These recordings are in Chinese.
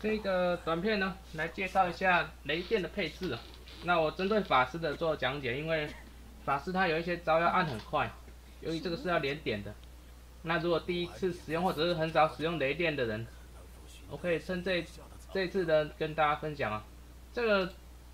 这个短片呢，来介绍一下雷电的配置啊。那我针对法师的做讲解，因为法师他有一些招要按很快，由于这个是要连点的。那如果第一次使用或者是很少使用雷电的人，我可以趁这一次呢跟大家分享啊。这个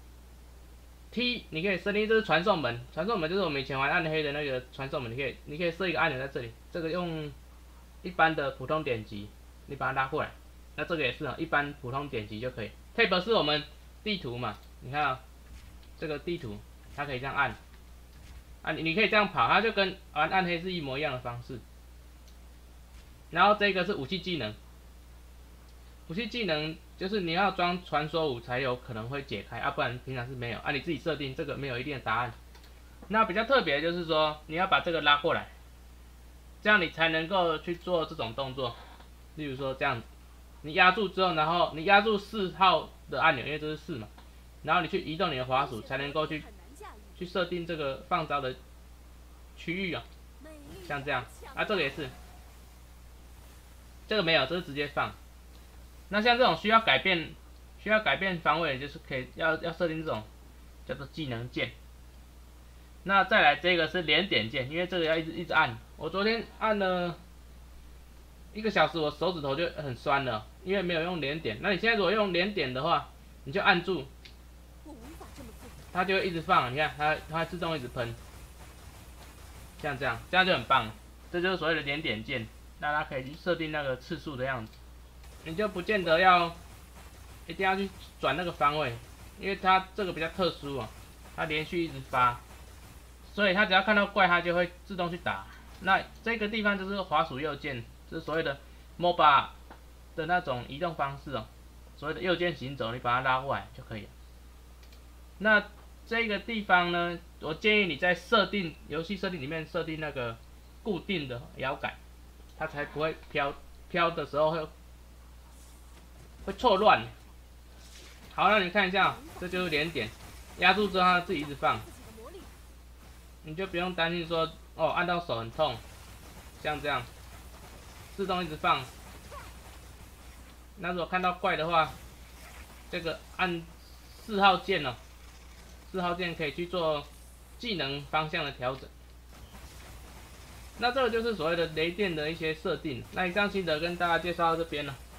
T 你可以设定，这是传送门，传送门就是我们以前玩暗黑的那个传送门，你可以设一个按钮在这里，这个用一般的普通点击，你把它拉过来。那这个也是啊，一般普通点击就可以。Tab 是我们地图嘛，你看啊，这个地图它可以这样按，你可以这样跑，它就跟玩暗黑是一模一样的方式。然后这个是武器技能，武器技能就是你要装传说武才有可能会解开，不然平常是没有。你自己设定，这个没有一定的答案。那比较特别就是说，你要把这个拉过来，这样你才能够去做这种动作。例如说这样子。你压住之后，然后你压住4号的按钮，因为这是4嘛，然后你去移动你的滑鼠，才能够去设定这个放招的区域啊，像这样这个也是，这个没有，这是直接放。那像这种需要改变方位，就是可以要设定这种叫做技能键。那再来这个是连点键，因为这个要一直按。我昨天按了1个小时，我手指头就很酸了，因为没有用连点。那你现在如果用连点的话，你就按住，它就会一直放。你看它会自动一直喷，像这样就很棒。这就是所谓的连点键，大家可以去设定那个次数的样子，你就不见得一定要去转那个方位，因为它这个比较特殊啊，它连续一直发，所以它只要看到怪，它就会自动去打。那这个地方就是滑鼠右键。就是所谓的 MOBA 的那种移动方式哦，所谓的右键行走，你把它拉过来就可以了。那这个地方呢，我建议你在游戏设定里面设定那个固定的摇杆，它才不会飘的时候会错乱。好，那你看一下，这就是连点，压住之后它自己一直放，你就不用担心说按到手很痛，像这样。自动一直放。那如果看到怪的话，这个按4号键哦，4号键可以去做技能方向的调整。那这个就是所谓的雷电的一些设定。那以上心得跟大家介绍到这边了。